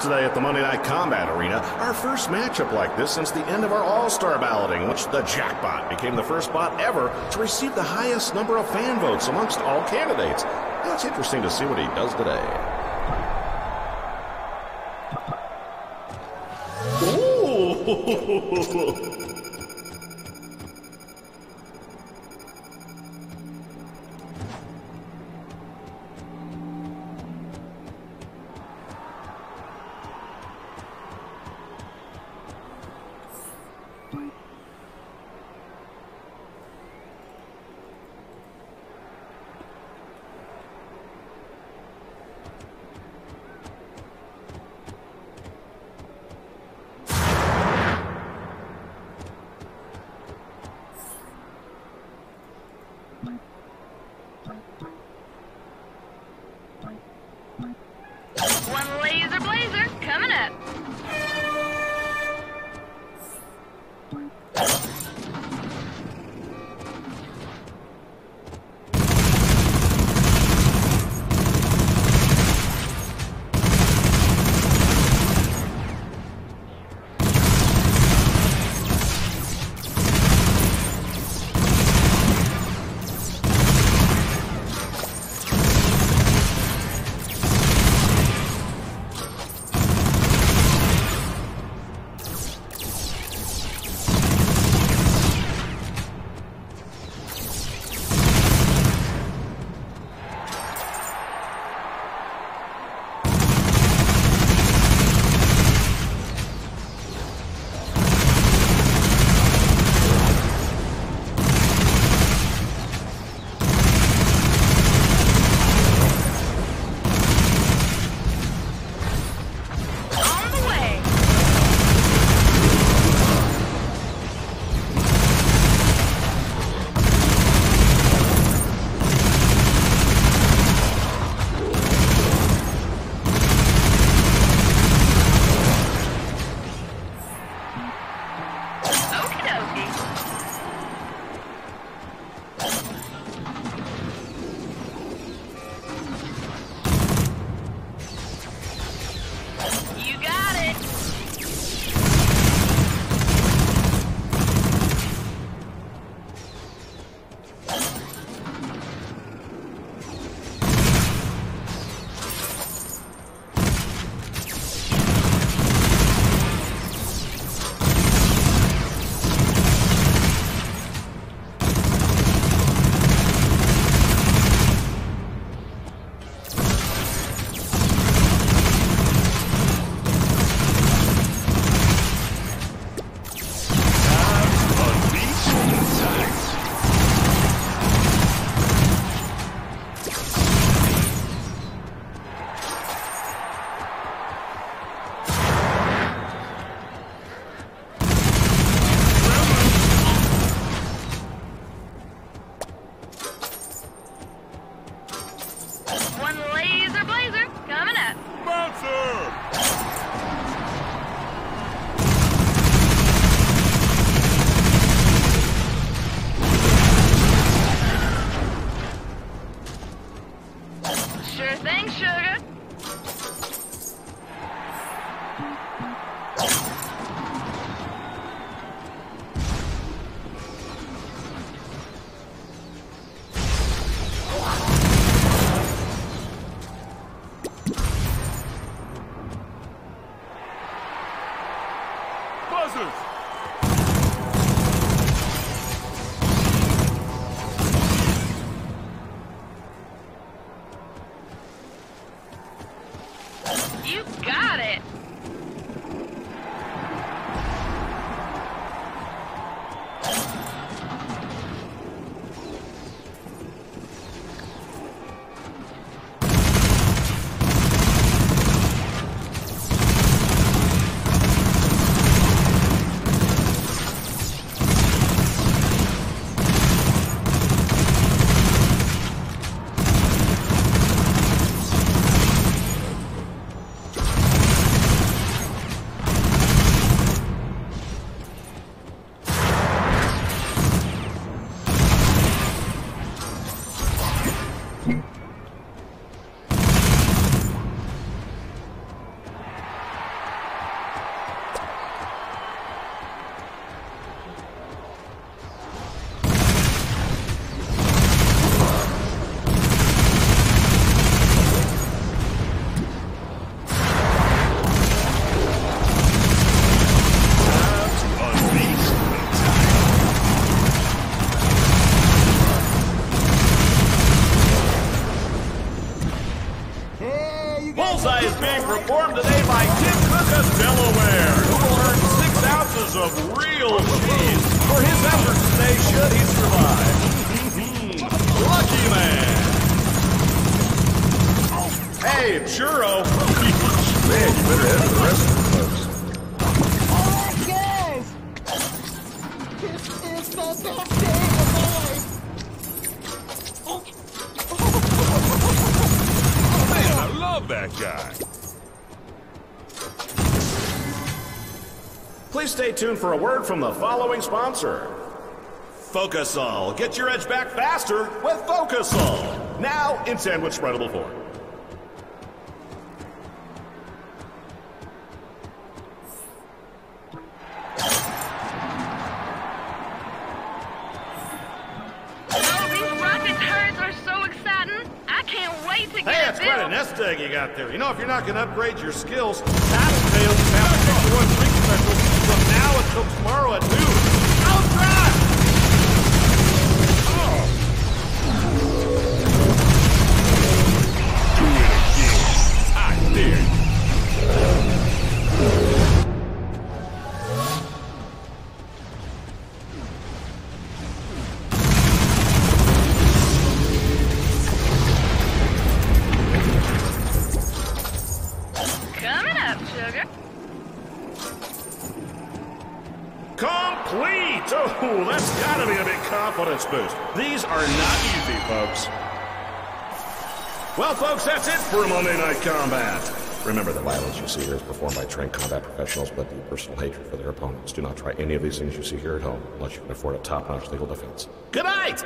today at the Monday Night Combat Arena. Our first matchup like this since the end of our All-Star balloting, in which the Jackbot became the first bot ever to receive the highest number of fan votes amongst all candidates. Now it's interesting to see what he does today. Ooh! One laser blazer coming up. You got it. One laser blazer coming up. Bouncer! Sure thing, sugar. Buzzers! You got it. Delaware, who will earn 6 ounces of real cheese for his efforts today should he survive. Lucky man. Hey, Churro. Man, you better head for the rest of the folks. Alright, guys! This is the best day of my life! Man, I love that guy. Please stay tuned for a word from the following sponsor. Focusol. Get your edge back faster with Focusol. Now in sandwich spreadable form. Hey, it's quite a nest egg you got there. You know, if you're not going to upgrade your skills, Tattletales have a 1 drink special from now until tomorrow at noon. I'll try! Do it again. I dare you. Complete! Oh, that's gotta be a big confidence boost. These are not easy, folks. Well, folks, that's it for Monday Night Combat. Remember, the violence you see here is performed by trained combat professionals with deep personal hatred for their opponents. Do not try any of these things you see here at home unless you can afford a top-notch legal defense. Good night!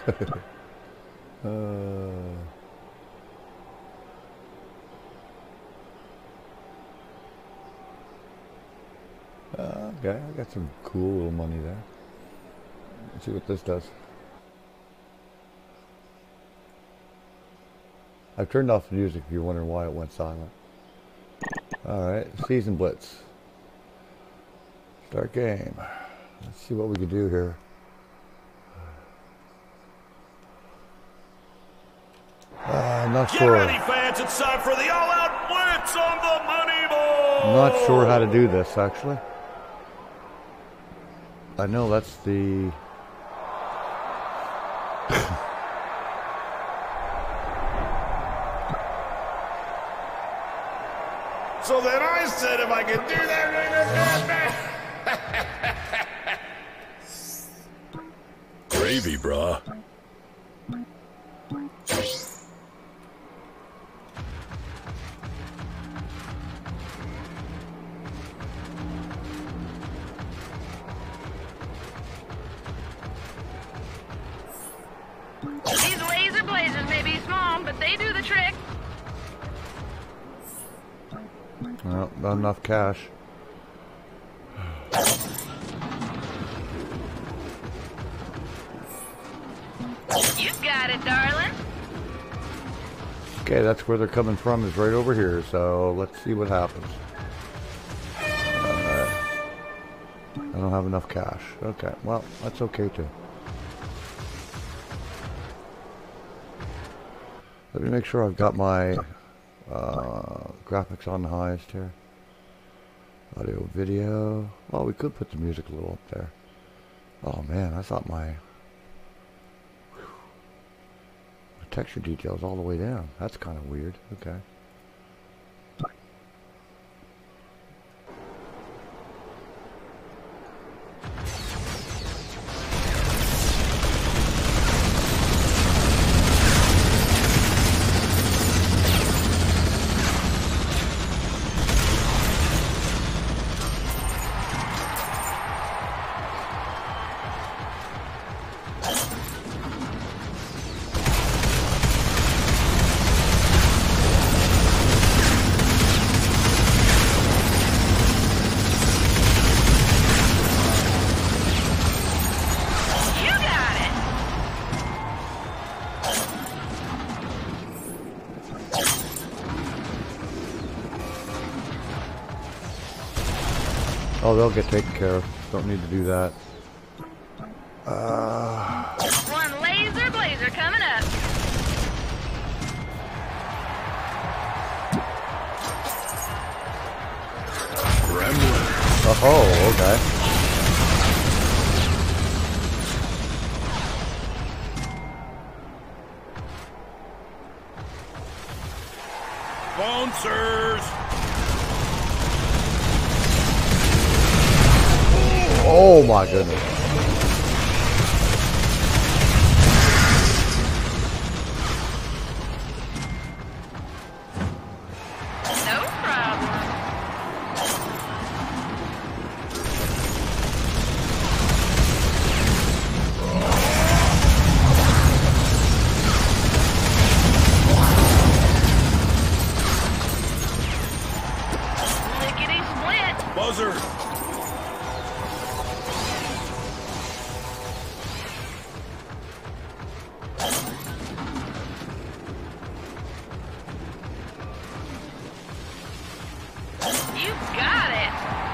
Okay, I got some cool little money there. Let's see what this does. I've turned off the music if you're wondering why it went silent. Alright, Season Blitz. Start game. Let's see what we can do here. I'm not sure. Get ready, fans. It's time for the all-out blitz on the money ball. I'm not sure how to do this, actually. I know that's the... So then I said if I could do that... Gravy, brah. These laser blazers may be small, but they do the trick. Well, not enough cash. You got it, darling. Okay, that's where they're coming from, is right over here, so let's see what happens. I don't have enough cash. Okay, well, that's okay too. Let me make sure I've got my graphics on the highest here. Audio, video. Well, we could put the music a little up there. Oh man, I thought my texture details all the way down. That's kind of weird. Okay. Oh, they'll get taken care of. Don't need to do that. One laser blazer coming up. Oh, okay. Bouncers! Oh my goodness. No problem. Lickety split. Buzzer! You got it.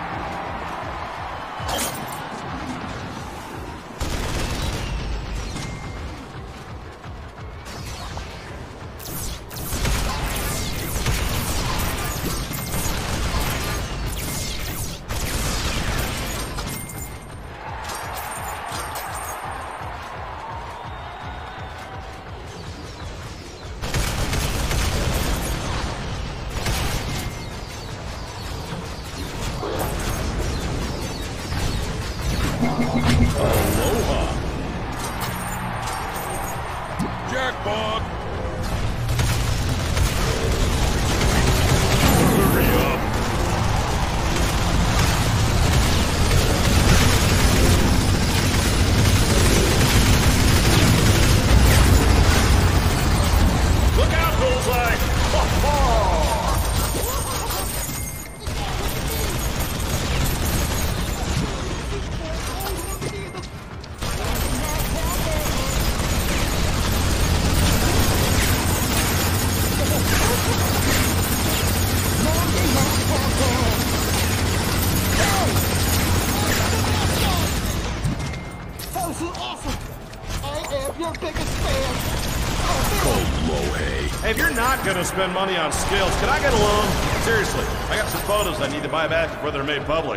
Aloha! Jackpot! Hurry up! Look out, Bullseye! Ho, ho! That was awesome! I am your biggest fan! Lohe. Hey, if you're not gonna spend money on skills, can I get a loan? Seriously, I got some photos I need to buy back before they're made public.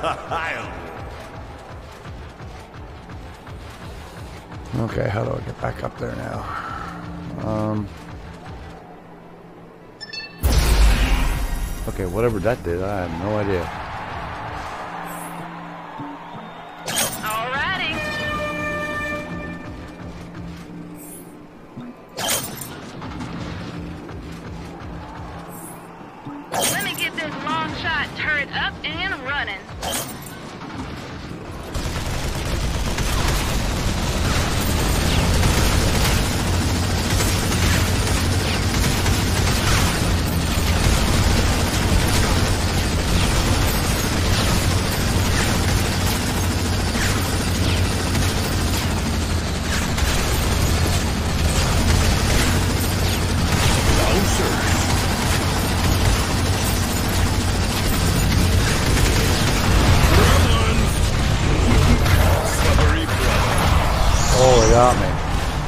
Okay, how do I get back up there now? Okay, whatever that did, I have no idea. Alrighty. Let me get this long shot turret up and running. Oh, it got me.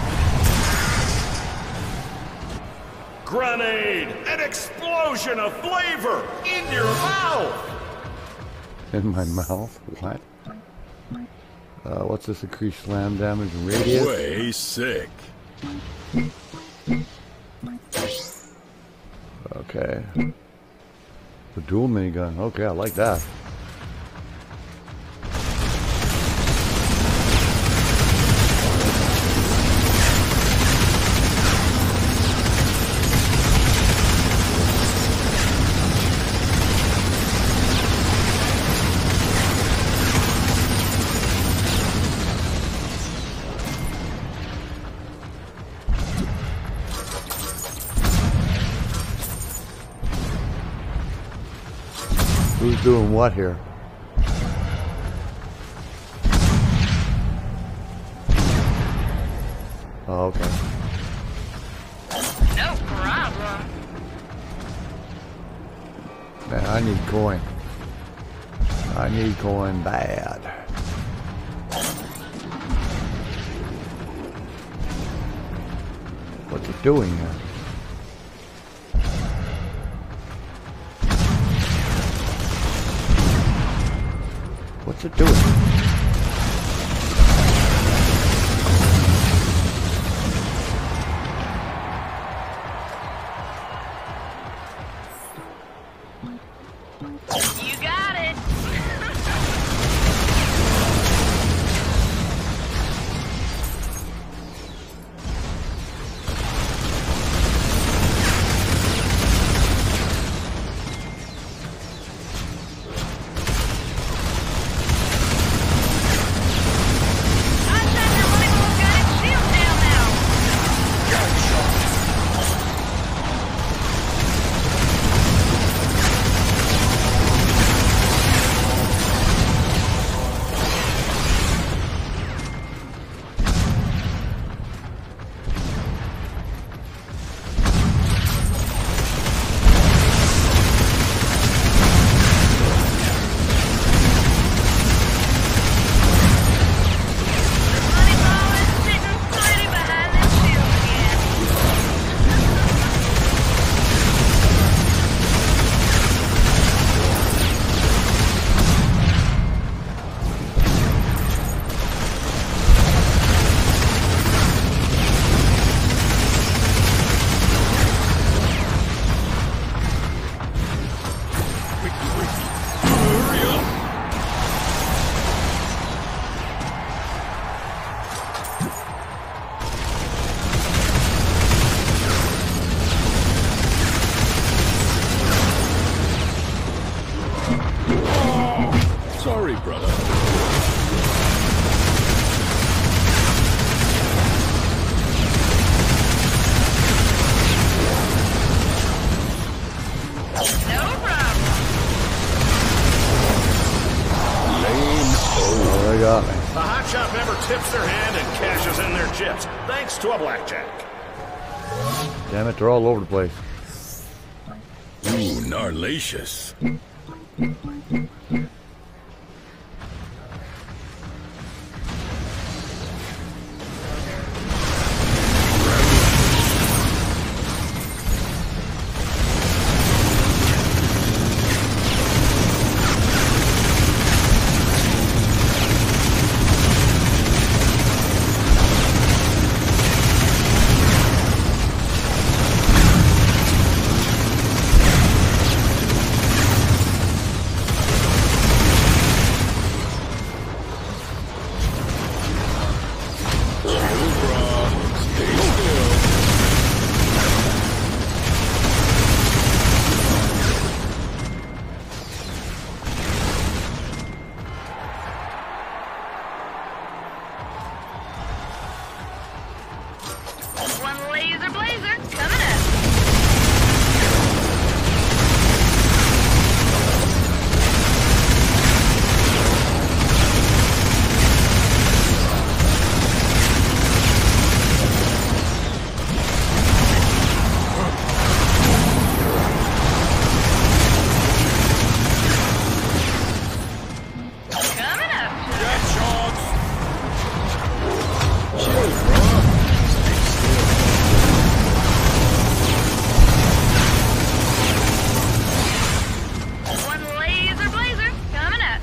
Grenade! An explosion of flavor in your mouth! In my mouth? What? What's this? Increased slam damage and radius? Way sick. Okay. The dual minigun. Okay, I like that. Who's doing what here? Oh, okay. No problem. Man, I need coin. I need coin bad. What's it doing here? What's it doing? You got it. Sorry, brother. No problem. Oh, they got me. The hot shot never tips their hand and cashes in their chips, thanks to a blackjack. Damn it, they're all over the place. Ooh, gnarlacious. One laser blazer coming up. Coming up. Jet shots. Chill, bro. One laser blazer coming up.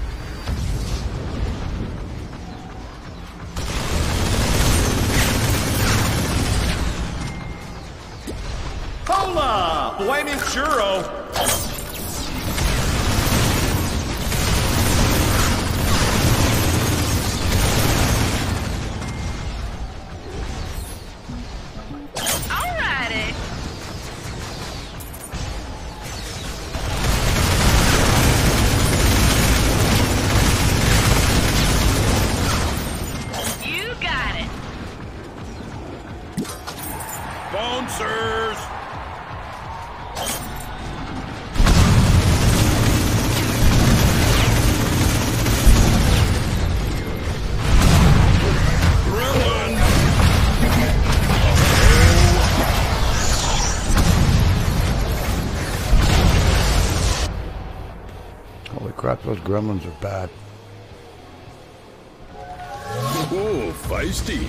Hola! Buen churro! Alrighty. You got it. Bouncers. Gremlin. Holy crap, those gremlins are bad. Ooh, feisty.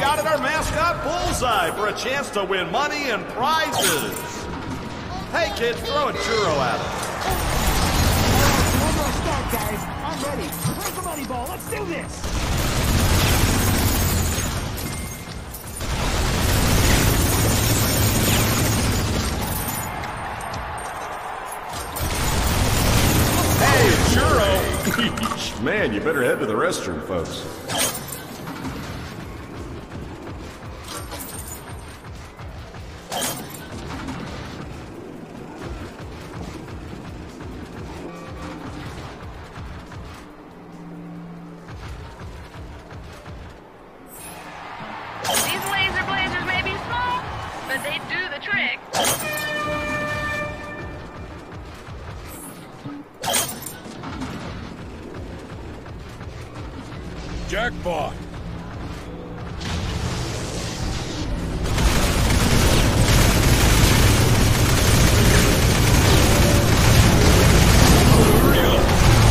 out at our mascot Bullseye for a chance to win money and prizes. Hey kids, throw a churro at us. One more start, guys. I'm ready. Where's the money ball? Let's do this. Hey, churro! Man, you better head to the restroom, folks. These laser blazers may be small, but they do the trick. Jackpot. Hurry up.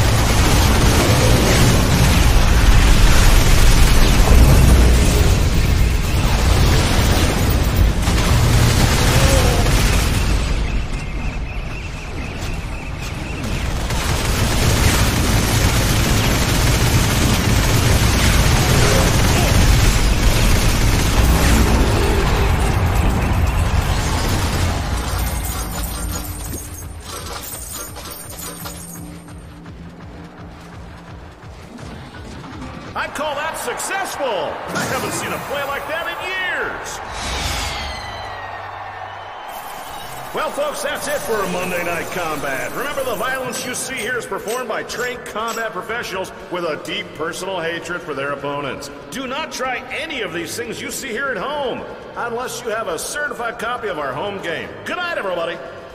I'd call that successful. I haven't seen a play like that in years. Well, folks, that's it for Monday Night Combat. Remember, the violence you see here is performed by trained combat professionals with a deep personal hatred for their opponents. Do not try any of these things you see here at home, unless you have a certified copy of our home game. Good night, everybody.